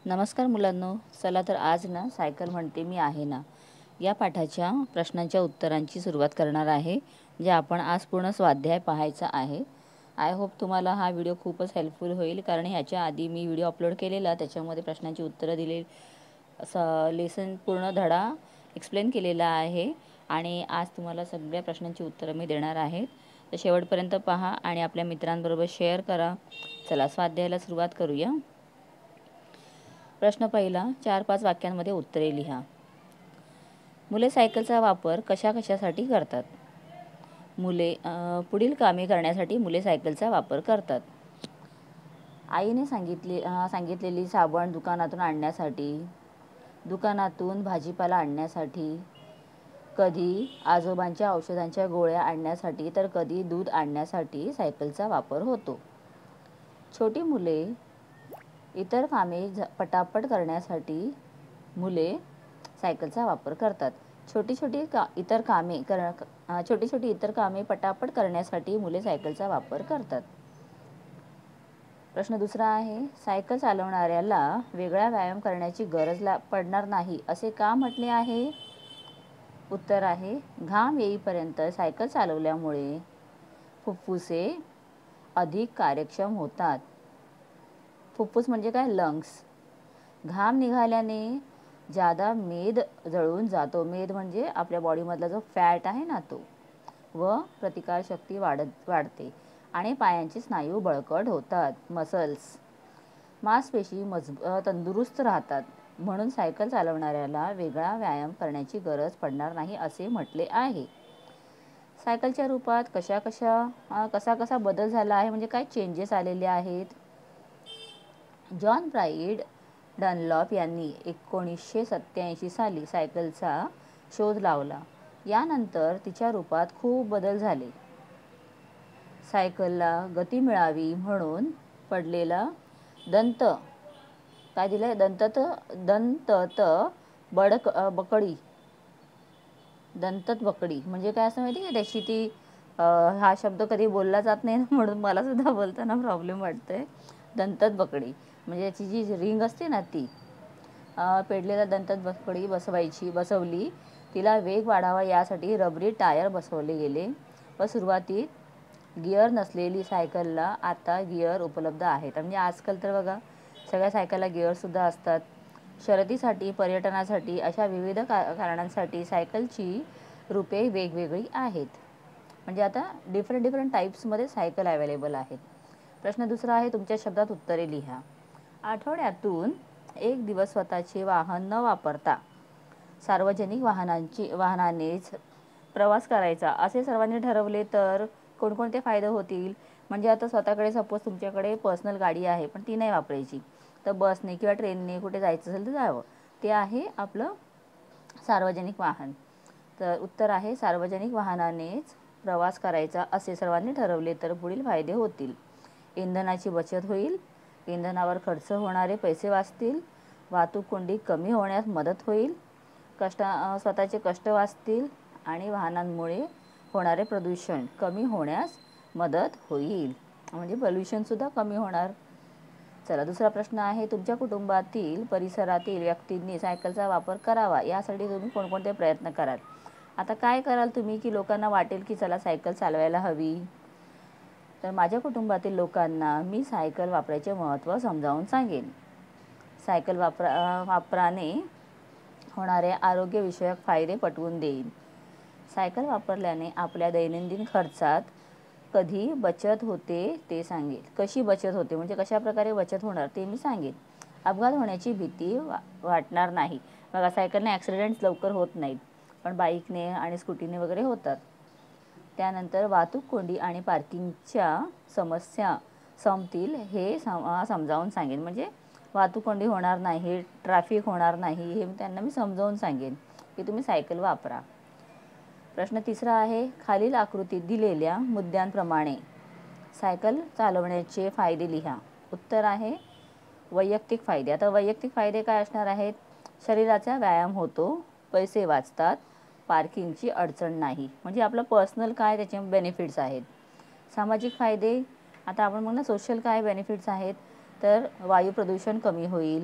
नमस्कार मुलांनो, चला तर आज ना सायकल म्हणते मी आहे ना या पाठाच्या प्रश्नांच्या उत्तरांची सुरुवात करणार आहे. जे आपण आज पूर्ण स्वाध्याय पाहायचा आहे. आय होप तुम्हाला हा व्हिडिओ खूपच हेल्पफुल होईल, कारण ह्याच्या आधी मी व्हिडिओ अपलोड केलेला, त्याच्यामध्ये प्रश्नांची उत्तरं दिले, लेसन पूर्ण धडा एक्सप्लेन केलेला आहे. आणि आज तुम्हाला सगळ्या प्रश्नांची उत्तरं मी देणार आहे. तर शेवटपर्यंत पहा आणि आपल्या मित्रांबरोबर शेअर करा. चला स्वाध्यायाला सुरुवात करूया. प्रश्न पहिला, 4-5 वाक्यांमध्ये उत्तरे लिहा. मुले सायकलचा वापर कशाकशासाठी करतात? पुढील कामे करण्यासाठी मुले सायकलचा वापर करतात. आईने सांगितलेली साबण दुकानातून आणण्यासाठी, दुकानातून भाजीपाला आणण्यासाठी, कधी आजोबांच्या औषधांच्या गोळ्या आणण्यासाठी, तर कधी दूध आणण्यासाठी सायकलचा वापर होतो. छोटी मुले इतर कामे पटापट करण्यासाठी मुले सायकलचा वापर करतात. छोटी छोटी इतर कामे पटापट करण्यासाठी मुले सायकलचा वापर करतात. प्रश्न दुसरा आहे, सायकल चालवणाऱ्याला वेगळा व्यायाम करण्याची गरज पडणार नाही असे का म्हटले आहे? उत्तर आहे, घाम येईपर्यंत सायकल चालवल्यामुळे फुफ्फुसे अधिक कार्यक्षम होतात. फुफ्फुस म्हणजे काय? लंग्स. घाम निघाल्याने जादा मेद जळून जातो. मेद म्हणजे आपल्या बॉडीमधला जो फॅट आहे ना तो. व प्रतिकारशक्ती वाढते आणि पायांचे स्नायू बळकट होतात. मसल्स, मांसपेशी तंदुरुस्त राहतात. म्हणून सायकल चालवणाऱ्याला वेगळा व्यायाम करण्याची गरज पडणार नाही असे म्हटले आहे. सायकलच्या रूपात कसा बदल झाला आहे, म्हणजे काय चेंजेस आलेले आहेत? जॉन प्राइड डनलॉप यांनी 1987 साली सायकलचा शोध लावला. यानंतर तिच्या रूपात खूप बदल झाले. सायकलला गती मिळावी म्हणून पडलेला काय दिलंय? दंतत बकडी म्हणजे काय असं माहिती आहे? त्याची ती हा शब्द कधी बोलला जात नाही म्हणून मला सुद्धा बोलताना प्रॉब्लेम वाटतोय. दंतत बकडी म्हणजे त्याची जी रिंग असते ना ती, पेडलेला दंतत बकडी बसवली. तिला वेग वाढावा यासाठी रबरी टायर बसवले गेले व सुरुवातीत गिअर नसलेली सायकलला आता गिअर उपलब्ध आहेत. म्हणजे आजकाल तर बघा सगळ्या सायकलला गिअरसुद्धा असतात. शर्यतीसाठी, पर्यटनासाठी अशा विविध कारणांसाठी सायकलची रूपे वेगवेगळी आहेत. म्हणजे आता डिफरंट टाईप्समध्ये सायकल अवेलेबल आहेत. प्रश्न दुसरा आहे, तुमच्या शब्दात उत्तरे लिहा. आठवड्यातून एक दिवस स्वतःचे वाहन न वापरता सार्वजनिक वाहनानेच प्रवास करायचा असे सर्वांनी ठरवले तर कोणकोणते फायदे होतील? म्हणजे आता स्वतःकडे सपोज तुमच्याकडे पर्सनल गाडी आहे पण ती नाही वापरायची, तर बसने किंवा ट्रेनने कुठे जायचं असेल तर जावं. ते आहे आपलं सार्वजनिक वाहन. तर उत्तर आहे, सार्वजनिक वाहनानेच प्रवास करायचा असे सर्वांनी ठरवले तर पुढील फायदे होतील. इंधनाची बचत होईल, इंधनावर खर्च होणारे पैसे वाचतील, वाहतूक कोंडी कमी होण्यास मदत होईल, स्वतःचे कष्ट वाचतील आणि वाहनांमुळे होणारे प्रदूषण कमी होण्यास मदत होईल. म्हणजे पोल्युशनसुद्धा कमी होणार. चला दुसरा प्रश्न आहे, तुमच्या कुटुंबातील परिसरातील व्यक्तींनी सायकलचा वापर करावा यासाठी तुम्ही कोणकोणते प्रयत्न कराल? आता काय कराल तुम्ही की लोकांना वाटेल की चला सायकल चालवायला हवी? तर माझ्या कुटुंबातील लोकांना मी सायकल वापरायचे महत्त्व समजावून सांगेन. सायकल वापराने होणारे आरोग्यविषयक फायदे पटवून देईन. सायकल वापरल्याने आपल्या दैनंदिन खर्चात कधी बचत होते ते सांगेल. कशी बचत होते म्हणजे कशा प्रकारे बचत होणार ते मी सांगेन. अपघात होण्याची भीती वाटणार नाही. बघा सायकलने ॲक्सिडेंट्स लवकर होत नाहीत, पण बाईकने आणि स्कूटीने वगैरे होतात. त्यानंतर वाहतूक कोंडी आणि पार्किंगच्या समस्या संपतील हे समजावून सांगेन. म्हणजे वाहतूक कोंडी होणार नाही, ट्रॅफिक होणार नाही, हे त्यांना मी समजावून सांगेन की तुम्ही सायकल वापरा. प्रश्न तिसरा आहे, खालील आकृतीत दिलेल्या मुद्द्यांप्रमाणे सायकल चालवण्याचे फायदे लिहा. उत्तर आहे, वैयक्तिक फायदे. आता वैयक्तिक फायदे काय असणार आहेत? शरीराचा व्यायाम होतो, पैसे वाचतात, पार्किंगची अडचण नाही. म्हणजे आपलं पर्सनल काय त्याचे बेनिफिट्स आहेत. सामाजिक फायदे, आता आपण म्हणू ना सोशल काय बेनिफिट्स आहेत, तर वायू प्रदूषण कमी होईल,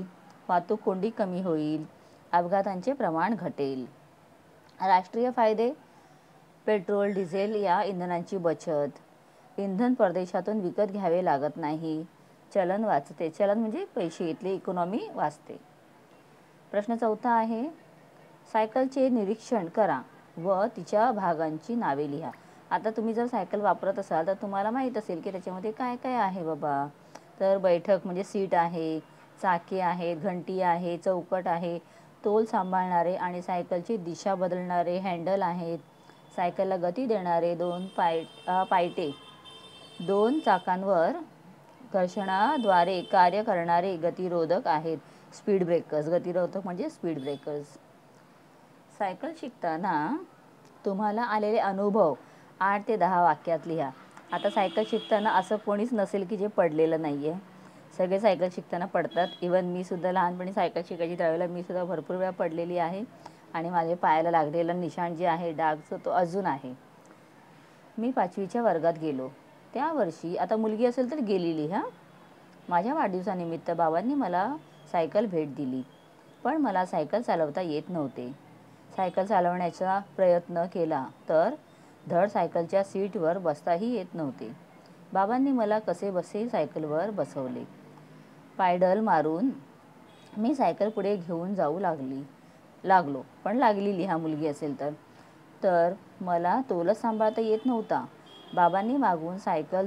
वाहतूक कोंडी कमी होईल, अपघातांचे प्रमाण घटेल. राष्ट्रीय फायदे: पेट्रोल डिझेल या इंधनांची बचत, इंधन परदेशातून विकत घ्यावे लागत नाही, चलन वाचते. चलन म्हणजे पैसे, इथली इकॉनॉमी वाचते. प्रश्न 4 आहे, सायकलचे निरीक्षण करा व तिच्या भागांची नावे लिहा. आता तुम्ही जर सायकल वापरत असाल तर तुम्हाला माहीत असेल की त्याच्यामध्ये काय काय आहे बाबा. तर बैठक म्हणजे सीट आहे, चाके आहेत, घंटी आहे, चौकट आहे, तोल सांभाळणारे आणि सायकलची दिशा बदलणारे हँडल आहेत, सायकलला गती देणारे 2 पायटे, 2 चाकांवर घर्षणाद्वारे कार्य करणारे गतिरोधक आहेत, स्पीड ब्रेकर्स. गतिरोधक म्हणजे स्पीड ब्रेकर्स. सायकल शिकताना तुम्हाला आलेले अनुभव 8 ते 10 वाक्यात लिहा. आता सायकल शिकताना असं कोणीच नसेल की जे पडलेलं नाही आहे. सगळे सायकल शिकताना पडतात. इवन मी सुद्धा लहानपणी सायकल शिकायची त्यावेळेला मी सुद्धा भरपूर वेळा पडलेली आहे आणि माझ्या पायाला लागलेलं निशाण जे आहे, डागचं, तो अजून आहे. मी 5वीच्या वर्गात गेलो त्या वर्षी. आता मुलगी असेल तर गेलेली. माझ्या वाढदिवसानिमित्त बाबांनी मला सायकल भेट दिली, पण मला सायकल चालवता येत नव्हते. सायकल चालवण्याचा प्रयत्न केला तर धड सायकलच्या सीटवर बसताही येत नव्हते. बाबांनी मला कसेबसे सायकलवर बसवले. पायडल मारून मी सायकल पुढे घेऊन जाऊ लागलो. पण लागलेली मुलगी असेल तर मला तोलच सांभाळता येत नव्हता. बाबांनी मागून सायकल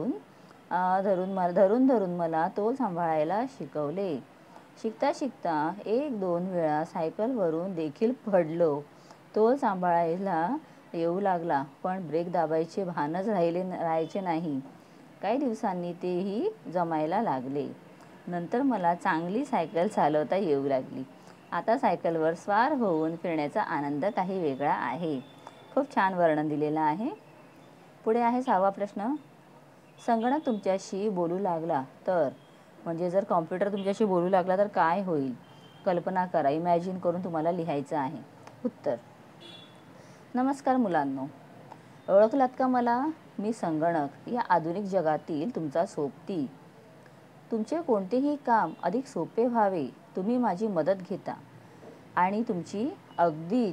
धरून मला तोल सांभाळायला शिकवले. शिकता शिकता 1-2 वेळा सायकलवरून देखील पडलो. तोल सांभाळायला येऊ लागला, पण ब्रेक दाबायचे भानच राहायचे नाही. काही दिवसांनी तेही जमायला लागले. नंतर मला चांगली सायकल चालवता येऊ लागली. आता सायकलवर स्वार होऊन फिरण्याचा आनंद काही वेगळा आहे. खूप छान वर्णन दिलेलं आहे. पुढे आहे 6वा प्रश्न. संगणक तुमच्याशी बोलू लागला तर, म्हणजे जर कॉम्प्युटर तुमच्याशी बोलू लागला तर काय होईल? कल्पना करा, इमॅजिन करून तुम्हाला लिहायचं आहे. उत्तर: नमस्कार मुलांनो, ओळखलात का मला? मी संगणक, या आधुनिक जगातील तुमचा सोबती. तुमचे कोणतेही काम अधिक सोपे व्हावे तुम्ही माझी मदत घेता आणि मी तुमची अगदी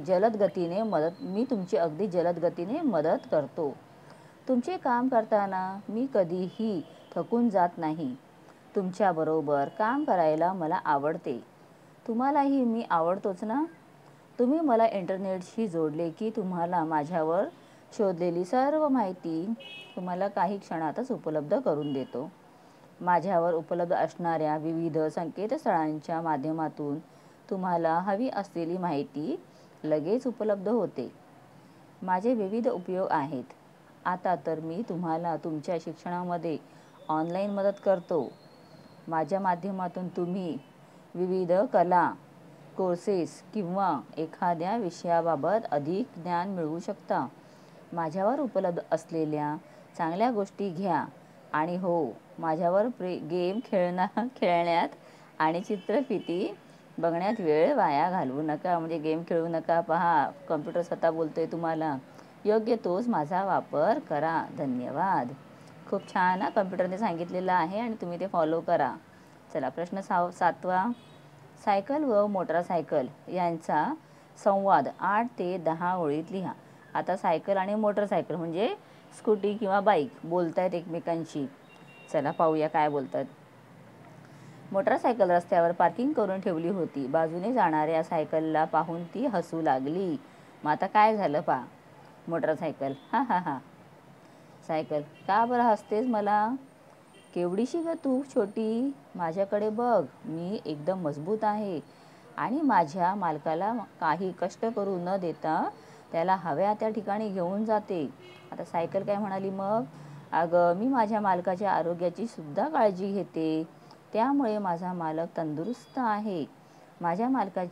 जलद गतीने मदत करतो. तुमचे काम करताना मी कधीही थकून जात नाही. तुमच्याबरोबर काम करायला मला आवडते. तुम्हालाही मी आवडतोच ना? तुम्ही मला इंटरनेटशी जोडले की तुम्हाला माझ्यावर शोधलेली सर्व माहिती तुम्हाला काही क्षणातच उपलब्ध करून देतो. माझ्यावर उपलब्ध असणाऱ्या विविध संकेतस्थळांच्या माध्यमातून तुम्हाला हवी असलेली माहिती लगेच उपलब्ध होते. माझे विविध उपयोग आहेत. आता तर मी तुम्हाला तुमच्या शिक्षणामध्ये ऑनलाईन मदत करतो. माझ्या माध्यमातून तुम्ही विविध कला कोर्सेस किंवा एखाद्या विषयाबाबत अधिक ज्ञान मिळवू शकता. माझ्यावर उपलब्ध असलेल्या चांगल्या गोष्टी घ्या आणि हो, माझ्यावर गेम खेळण्यात आणि चित्रफिती बघण्यात वेळ वाया घालवू नका. म्हणजे गेम खेळू नका. पहा, कॉम्प्युटर स्वतः बोलतोय तुम्हाला. योग्य तोच माझा वापर करा. धन्यवाद. खूप छान कॉम्प्युटरने सांगितलेलं आहे आणि तुम्ही ते फॉलो करा. चला, प्रश्न 7वा. सायकल व मोटरसायकल यांचा संवाद 8 ते 10 ओळीत लिहा. आता सायकल आणि मोटरसायकल म्हणजे स्कूटी किंवा बाईक बोलतायत एकमेकांशी. चला पाहूया काय बोलतात. मोटरसायकल रस्त्यावर पार्किंग करून ठेवली होती. बाजूने जाणाऱ्या सायकलला पाहून ती हसू लागली. मग आता काय झालं पहा. मोटरसायकल: हा हा हा. सायकल: का बरं हसतेस मला? केवढीशी ग तू छोटी? माझ्याकडे बघ, मी एकदम मजबूत आहे आणि माझ्या मालकाला काही कष्ट करू न देता त्याला हव्या त्या ठिकाणी घेऊन जाते. आता सायकल काय म्हणाली मग? अगं, मी माझ्या मालकाच्या आरोग्याची सुद्धा काळजी घेते. त्यामुळे माझा मालक तंदुरुस्त आहे. माझ्या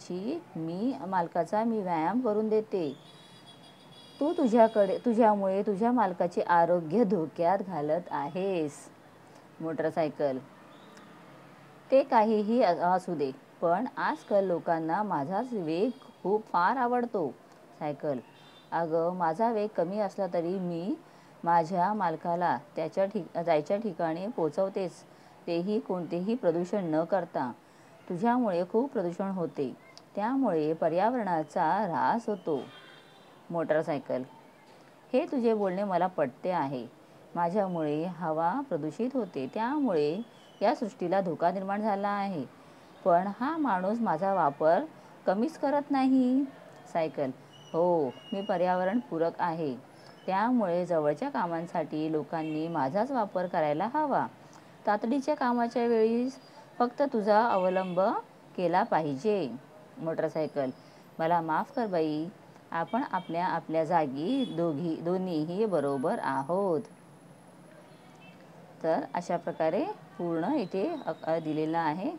मालकाचा मी व्यायाम करून देते. तू तुझ्यामुळे तुझ्या मालकाचे आरोग्य धोक्यात घालत आहेस. मोटरसायकल: ते काहीही असू दे, पण आजकाल लोकांना माझाच वेग फार आवडतो. सायकल: अगं, माझा वेग कमी असला तरी मी माझ्या मालकाला त्याच्या जायच्या ठिकाणी पोचवतेच, तेही कोणतेही प्रदूषण न करता. तुझ्यामुळे खूप प्रदूषण होते, त्यामुळे पर्यावरणाचा ऱ्हास होतो. मोटरसायकल. हे तुझे बोलणे मला पटते आहे. माझ्यामुळे हवा प्रदूषित होते, त्यामुळे या सृष्टीला धोका निर्माण झाला आहे. पण हा माणूस माझा वापर कमीच करत नाही. सायकल. हो, मी पर्यावरणपूरक आहे, त्यामुळे जवळच्या कामांसाठी लोकांनी माझाच वापर करायला हवा. तातडीच्या कामाच्या वेळी फक्त तुझा अवलंब केला पाहिजे. मोटरसायकल. मला माफ कर बाई, आपण आपल्या आपल्या जागी दोन्हीही बरोबर आहोत. तर अशा प्रकारे पूर्ण इथे दिलेलं आहे.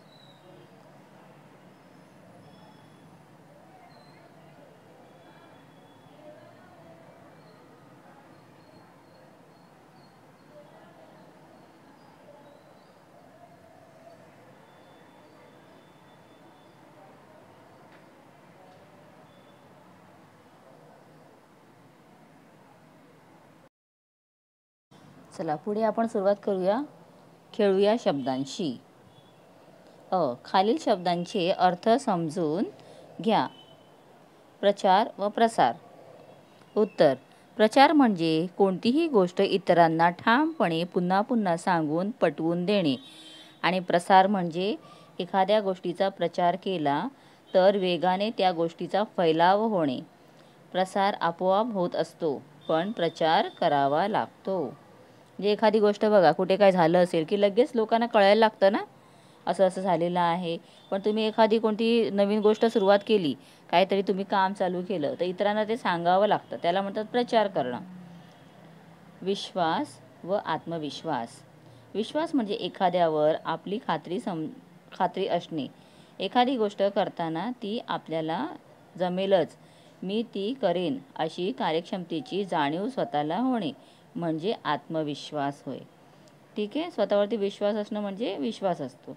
चला पुढे आपण सुरुवात करूया. खेळूया शब्दांशी. खालील शब्दांचे अर्थ समजून घ्या. प्रचार व प्रसार. उत्तर. प्रचार म्हणजे कोणतीही गोष्ट इतरांना ठामपणे पुन्हा पुन्हा सांगून पटवून देणे, आणि प्रसार म्हणजे एखाद्या गोष्टीचा प्रचार केला तर वेगाने त्या गोष्टीचा फैलाव होणे. प्रसार आपोआप होत असतो, पण प्रचार करावा लागतो. म्हणजे एखादी गोष्ट बघा, कुठे काय झालं असेल की लगेच लोकांना कळायला लागतं ना, असं असं झालेलं आहे. पण तुम्ही एखादी कोणती नवीन गोष्ट सुरुवात केली, काहीतरी तुम्ही काम चालू केलं, तर इतरांना ते सांगावं लागतं. त्याला म्हणतात प्रचार करणं. विश्वास व आत्मविश्वास. विश्वास म्हणजे एखाद्यावर आपली खात्री असणे. एखादी गोष्ट करताना ती आपल्याला जमेलच, मी ती करेन अशी कार्यक्षमतेची जाणीव स्वतःला होणे म्हणजे आत्मविश्वास होय. ठीक आहे, स्वतःवरती विश्वास असणं म्हणजे विश्वास असतो.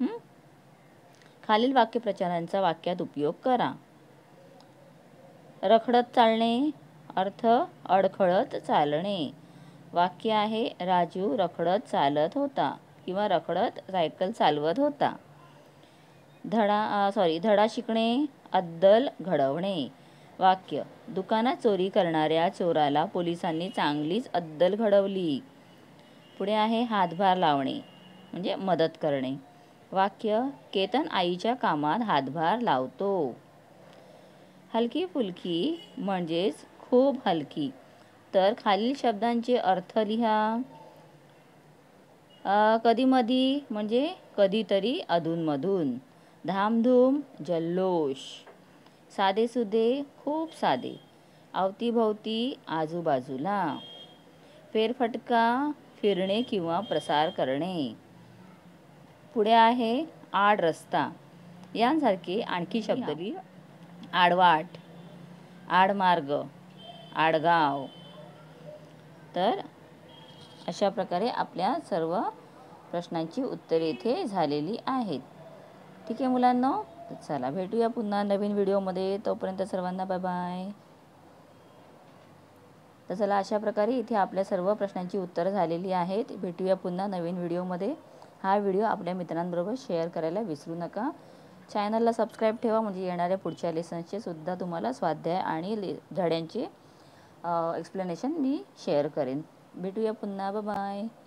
खालील वाक्यप्रचारांचा वाक्यात उपयोग करा. रखडत चालणे. अर्थ अडखळत चालणे. वाक्य आहे, राजू रखडत चालत होता किंवा रखडत सायकल चालवत होता. धडा शिकणे. अद्दल घडवणे. वाक्य, दुकानात चोरी करणाऱ्या चोराला पोलिसांनी चांगलीच अद्दल घडवली. पुढे आहे, हातभार लावणे म्हणजे मदत करणे. वाक्य, केतन आईच्या कामात हातभार लावतो. हलकी फुलकी म्हणजेच खूप हलकी. तर खालील शब्दांचे अर्थ लिहा. कधीमधी म्हणजे कधीतरी, अधूनमधून. धामधूम जल्लोष. साधेसुधे खूप साधे. अवतीभवती आजूबाजूला. फेरफटका फिरणे किंवा प्रसार करणे. पुढे आहे, आड रस्ता. यांसारखे आणखी शब्द लिहा. आडवाट, आडमार्ग, आडगाव. तर अशा प्रकारे आपल्या सर्व प्रश्नांची उत्तरे इथे झालेली आहेत. ठीक आहे मुलांनो, चला भेटूया पुन्हा नवीन व्हिडिओमध्ये. तोपर्यंत सर्वांना बाय बाय. तर चला, अशा प्रकारे इथे आपल्या सर्व प्रश्नांची उत्तरं झालेली आहेत. भेटूया पुन्हा नवीन व्हिडिओमध्ये. हा व्हिडिओ आपल्या मित्रांबरोबर शेअर करायला विसरू नका. चॅनलला सबस्क्राईब ठेवा, म्हणजे येणाऱ्या पुढच्या लेसन्सचे सुद्धा तुम्हाला स्वाध्याय आणि धड्यांचे एक्सप्लेनेशन मी शेअर करेन. भेटूया पुन्हा. Bye bye.